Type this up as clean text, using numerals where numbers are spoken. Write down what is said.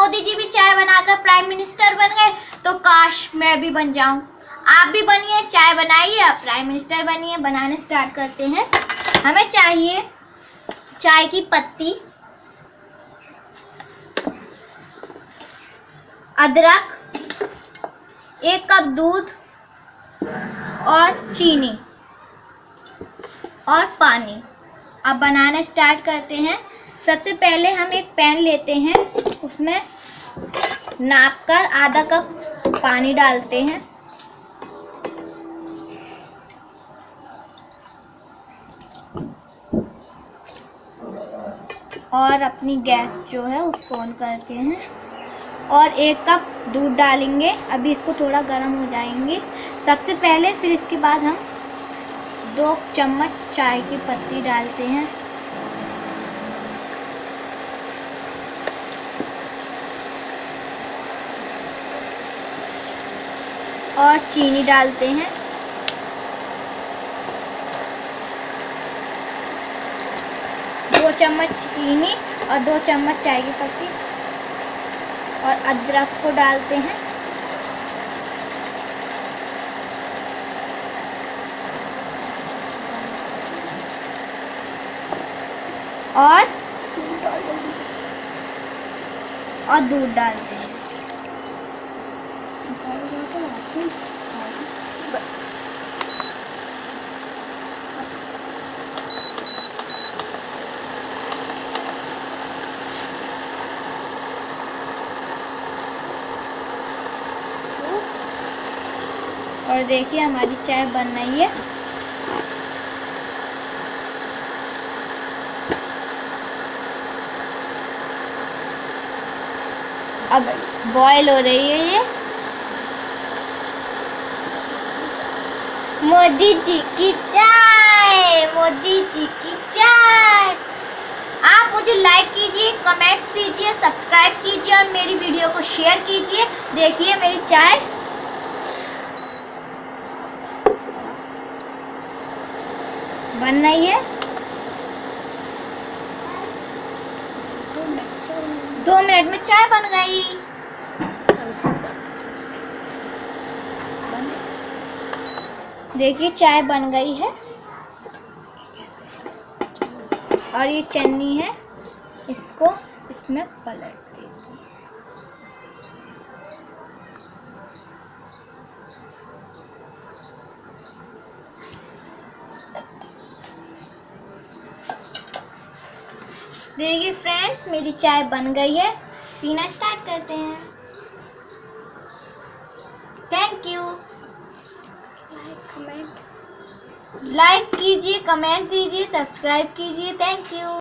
मोदी जी भी चाय बनाकर प्राइम मिनिस्टर बन गए, तो काश मैं भी बन जाऊं। आप भी बनिए, चाय बनाइए, प्राइम मिनिस्टर बनिए। बनाने स्टार्ट करते हैं। हमें चाहिए चाय की पत्ती, अदरक, 1 कप दूध और चीनी और पानी। अब बनाना स्टार्ट करते हैं। सबसे पहले हम एक पैन लेते हैं, उसमें नापकर आधा कप पानी डालते हैं और अपनी गैस जो है उसको ऑन करते हैं और 1 कप दूध डालेंगे। अभी इसको थोड़ा गर्म हो जाएंगे सबसे पहले, फिर इसके बाद हम 2 चम्मच चाय की पत्ती डालते हैं और चीनी डालते हैं। दो चम्मच चीनी और 2 चम्मच चाय की पत्ती और अदरक को डालते हैं और दूध डालते हैं। और देखिए हमारी चाय बन रही है। अब बॉयल हो रही है ये। मोदी जी की चाय, मोदी जी की चाय। आप मुझे लाइक कीजिए, कमेंट कीजिए, सब्सक्राइब कीजिए और मेरी वीडियो को शेयर कीजिए। देखिए मेरी चाय बन रही है। 2 मिनट में चाय बन गई। देखिए चाय बन गई है और ये चन्नी है, इसको इसमें पलट देती है। देखिए फ्रेंड्स मेरी चाय बन गई है। पीना स्टार्ट करते हैं। Thank you. लाइक कीजिए, कमेंट कीजिए, सब्सक्राइब कीजिए। Thank you.